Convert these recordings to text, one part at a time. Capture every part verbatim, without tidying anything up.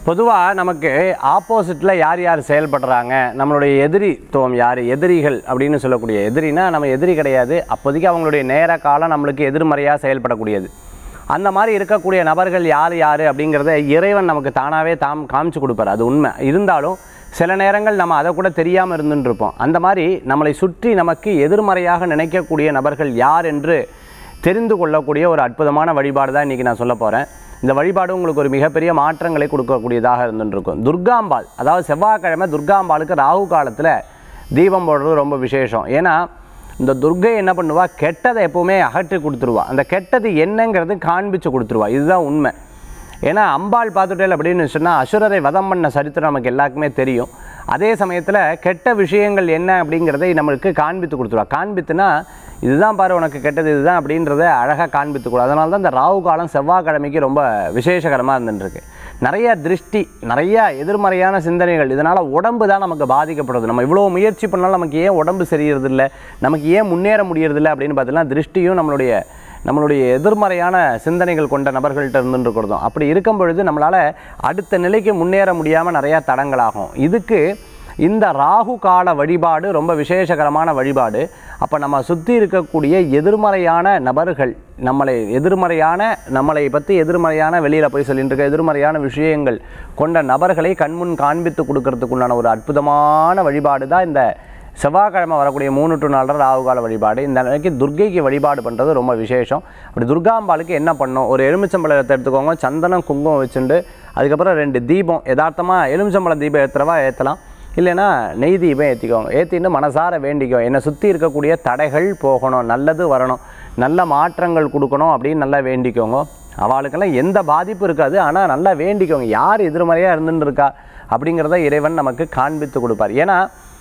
பொதுவாக நமக்கு ஆப்போசிட்டில் யார் யார் செயல்படுறாங்க, நம்மளுடைய எதிரித்துவம் யார், எதிரிகள் அப்படின்னு சொல்லக்கூடிய எதிரினா நம்ம எதிரி கிடையாது, அப்போதைக்கு அவங்களுடைய நேர காலம் நம்மளுக்கு எதிர்மறையாக செயல்படக்கூடியது. அந்த மாதிரி இருக்கக்கூடிய நபர்கள் யார் யார் அப்படிங்கிறத இறைவன் நமக்கு தானாகவே தாம் காமிச்சு கொடுப்பார். அது உண்மை. இருந்தாலும் சில நேரங்கள் நம்ம அதை கூட தெரியாமல் இருந்துருப்போம். அந்த மாதிரி நம்மளை சுற்றி நமக்கு எதிர்மறையாக நினைக்கக்கூடிய நபர்கள் யார் என்று தெரிந்து கொள்ளக்கூடிய ஒரு அற்புதமான வழிபாடு தான் இன்றைக்கி நான் சொல்ல போகிறேன். இந்த வழிபாடு உங்களுக்கு ஒரு மிகப்பெரிய மாற்றங்களை கொடுக்கக்கூடியதாக இருந்துருக்கும். துர்காம்பாள், அதாவது செவ்வாய்க்கிழமை துர்காம்பாளுக்கு ராகு காலத்தில் தீபம் போடுறது ரொம்ப விசேஷம். ஏன்னா இந்த துர்கை என்ன பண்ணுவா, கெட்டதை எப்போவுமே அகற்றி கொடுத்துருவா. அந்த கெட்டது என்னங்கிறது காண்பிச்சு கொடுத்துருவா. இதுதான் உண்மை. ஏன்னா அம்பாள் பார்த்துட்டேல் அப்படின்னு சொன்னால் அசுரரை வதம் பண்ண சரித்திரம் நமக்கு எல்லாருக்குமே தெரியும். அதே சமயத்தில் கெட்ட விஷயங்கள் என்ன அப்படிங்கிறதை நம்மளுக்கு காண்பித்து கொடுத்துருவா. காண்பித்துனா இதுதான் பாரு உனக்கு கெட்டது இதுதான் அப்படின்றத அழகாக காண்பித்து கொடு. அதனால தான் இந்த ராகு காலம் செவ்வாய்க்கிழமைக்கு ரொம்ப விசேஷகரமாக இருந்துருக்கு. நிறைய திருஷ்டி, நிறைய எதிர்மறையான சிந்தனைகள், இதனால் உடம்பு தான் நமக்கு பாதிக்கப்படுது. நம்ம இவ்வளோ முயற்சி பண்ணாலும் நமக்கு ஏன் உடம்பு சரியிறதில்லை, நமக்கு ஏன் முன்னேற முடியறதில்லை அப்படின்னு பார்த்தீங்கன்னா திருஷ்டியும் நம்மளுடைய நம்மளுடைய எதிர்மறையான சிந்தனைகள் கொண்ட நபர்கள்ட்ட இருந்துருக்கிறதும். அப்படி இருக்கும் பொழுது நம்மளால் அடுத்த நிலைக்கு முன்னேற முடியாமல் நிறையா தடங்களாகும். இதுக்கு இந்த ராகு கால வழிபாடு ரொம்ப விசேஷகரமான வழிபாடு. அப்போ நம்ம சுற்றி இருக்கக்கூடிய எதிர்மறையான நபர்கள், நம்மளை எதிர்மறையான நம்மளை பற்றி எதிர்மறையான வெளியில் போய் சொல்லிட்டு இருக்க எதிர்மறையான விஷயங்கள் கொண்ட நபர்களை கண்முன் காண்பித்து கொடுக்கறதுக்குண்டான ஒரு அற்புதமான வழிபாடு தான் இந்த செவ்வாய்க்கிழமை வரக்கூடிய மூணு டு நாலரை ராகுகால வழிபாடு. இந்த நிலைக்கு துர்கைக்கு வழிபாடு பண்ணுறது ரொம்ப விசேஷம். அப்படி துர்காம்பாளுக்கு என்ன பண்ணணும், ஒரு எலுமிச்சம்பழத்தை எடுத்துக்கோங்க, சந்தனம் குங்குமம் வச்சுட்டு அதுக்கப்புறம் ரெண்டு தீபம், யதார்த்தமாக எலுமிச்சம்பழம் தீபம் ஏற்றுறவா ஏற்றலாம், இல்லைன்னா நெய் தீபம் ஏற்றிக்கோங்க. ஏற்றின்னு மனசார வேண்டிக்கோ, என்னை சுற்றி இருக்கக்கூடிய தடைகள் போகணும், நல்லது வரணும், நல்ல மாற்றங்கள் கொடுக்கணும் அப்படின்னு நல்லா வேண்டிக்கோங்க. அவளுக்கெல்லாம் எந்த பாதிப்பும் இருக்காது. ஆனால் நல்லா வேண்டிக்கோங்க, யார் எதிர்மறையாக இருந்துன்னு இருக்கா அப்படிங்கிறத இறைவன் நமக்கு காண்பித்து கொடுப்பார். ஏன்னா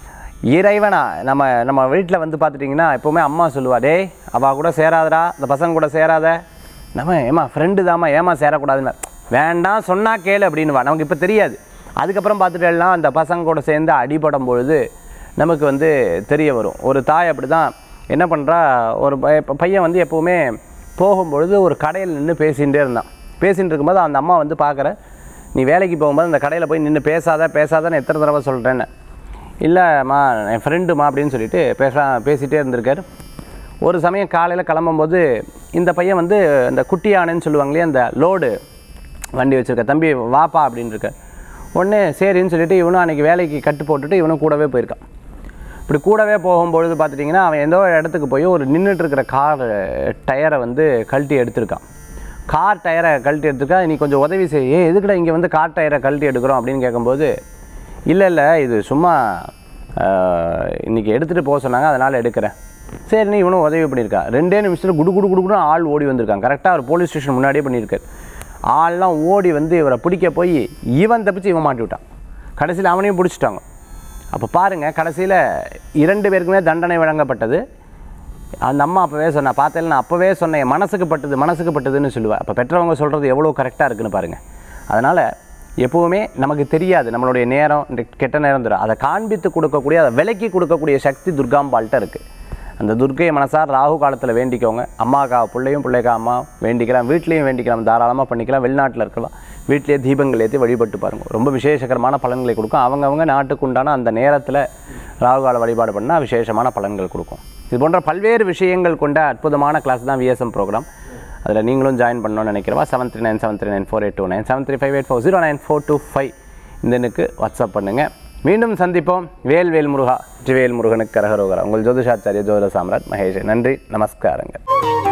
இறைவனா நம்ம நம்ம வீட்டில் வந்து பார்த்துட்டிங்கன்னா எப்போவுமே அம்மா சொல்லுவா, டே அவள் கூட சேராதடா, அந்த பசங்க கூட சேராத, நம்ம ஏமா ஃப்ரெண்டு தாம்மா ஏமா சேரக்கூடாதுன்னு, வேண்டாம் சொன்னால் கேளு அப்படின்னுவா. நமக்கு இப்போ தெரியாது. அதுக்கப்புறம் பார்த்துட்டேன்னா அந்த பசங்க கூட சேர்ந்து அடிபடும் பொழுது நமக்கு வந்து தெரிய வரும். ஒரு தாய் அப்படி தான் என்ன பண்ணுறா, ஒரு பையன் வந்து எப்போவுமே போகும்பொழுது ஒரு கடையில் நின்று பேசிகிட்டே இருந்தான். பேசிகிட்டு இருக்கும்போது அந்த அம்மா வந்து பார்க்குற, நீ வேலைக்கு போகும்போது அந்த கடையில் போய் நின்று பேசாத பேசாதன்னு எத்தனை தடவை சொல்கிறேன்னு, இல்லைம்மா என் ஃப்ரெண்டுமா அப்படின்னு சொல்லிட்டு பேச பேசிகிட்டே இருந்திருக்கார். ஒரு சமயம் காலையில் கிளம்பும்போது இந்த பையன் வந்து இந்த குட்டி யானைன்னு சொல்லுவாங்களே, அந்த லோடு வண்டி வச்சுருக்க, தம்பி வாப்பா அப்படின்னு இருக்க ஒன்று சரின்னு சொல்லிவிட்டு இவனும் அன்றைக்கி வேலைக்கு கட்டு போட்டுட்டு இவனும் கூடவே போயிருக்கான். இப்படி கூடவே போகும்பொழுது பார்த்துட்டிங்கன்னா அவன் ஏதோ இடத்துக்கு போய் ஒரு நின்றுட்டு இருக்கிற கார் டயரை வந்து கழட்டி எடுத்திருக்கான். கார் டயரை கழட்டி எடுத்துருக்கா, நீ கொஞ்சம் உதவி செய்ய, ஏ எதுக்குடா இங்கே வந்து கார் டயரை கழட்டி எடுக்கிறோம் அப்படின்னு கேட்கும்போது, இல்லை இல்லை இது சும்மா இன்றைக்கி எடுத்துகிட்டு போக சொன்னாங்க அதனால் எடுக்கிறேன். சரின்னு இவனும் உதவி பண்ணியிருக்கா. ரெண்டே நிமிஷத்தில் குடு குடு குடுக்குன்னு ஆள் ஓடி வந்திருக்காங்க. கரெக்டாக ஒரு போலீஸ் ஸ்டேஷன் முன்னாடியே பண்ணியிருக்காரு. ஆள்லாம் ஓடி வந்து இவரை பிடிக்க போய் இவன் தப்பிச்சு இவன் மாட்டி விட்டான். கடைசியில் அவனையும் பிடிச்சிட்டாங்க. அப்போ பாருங்கள், கடைசியில் இரண்டு பேருக்குமே தண்டனை வழங்கப்பட்டது. அந்த அம்மா அப்போவே சொன்னேன், பார்த்தேன் நான் அப்போவே சொன்னேன், மனசுக்கு பட்டது மனசுக்கு பட்டதுன்னு சொல்லுவேன். அப்போ பெற்றவங்க சொல்கிறது எவ்வளோ கரெக்டாக இருக்குதுன்னு பாருங்கள். அதனால் எப்போவுமே நமக்கு தெரியாது நம்மளுடைய நேரம் இந்த கெட்ட நேரம் தரும், அதை காண்பித்து கொடுக்கக்கூடிய, அதை விலக்கி கொடுக்கக்கூடிய சக்தி துர்காம்பாள்கிட்ட இருக்குது. அந்த துர்க்கையை மனசார் ராகு காலத்தில் வேண்டிக்கோங்க. அம்மாக்கா பிள்ளையும் பிள்ளைக்கா அம்மா வேண்டிக்கலாம், வீட்லேயும் வேண்டிக்கலாம், தாராளமாக பண்ணிக்கலாம். வெளிநாட்டில் இருக்கலாம், வீட்டிலேயே தீபங்கள் ஏற்றி வழிபட்டு பாருங்கள், ரொம்ப விசேஷகரமான பலன்களை கொடுக்கும். அவங்கவுங்க நாட்டுக்கு உண்டான அந்த நேரத்தில் ராகுகால வழிபாடு பண்ணால் விசேஷமான பலன்கள் கொடுக்கும். இது போன்ற பல்வேறு விஷயங்கள் கொண்ட அற்புதமான கிளாஸ் தான் விஎஸ்எம் ப்ரோக்ராம். அதில் நீங்களும் ஜாயின் பண்ணணும்னு நினைக்கிறவா seven three nine seven three nine four eight two nine seven three five eight four zero nine four two five இந்த எண்ணுக்கு வாட்ஸ்அப் பண்ணுங்கள். மீண்டும் சந்திப்போம். வேல் வேல் முருகா, வெற்றிவேல் முருகனுக்கு கரகரோகரா. உங்கள் ஜோதிஷாச்சாரிய ஜோதிட சாம்ராட் மகேஷ். நன்றி, நமஸ்காரங்கள்.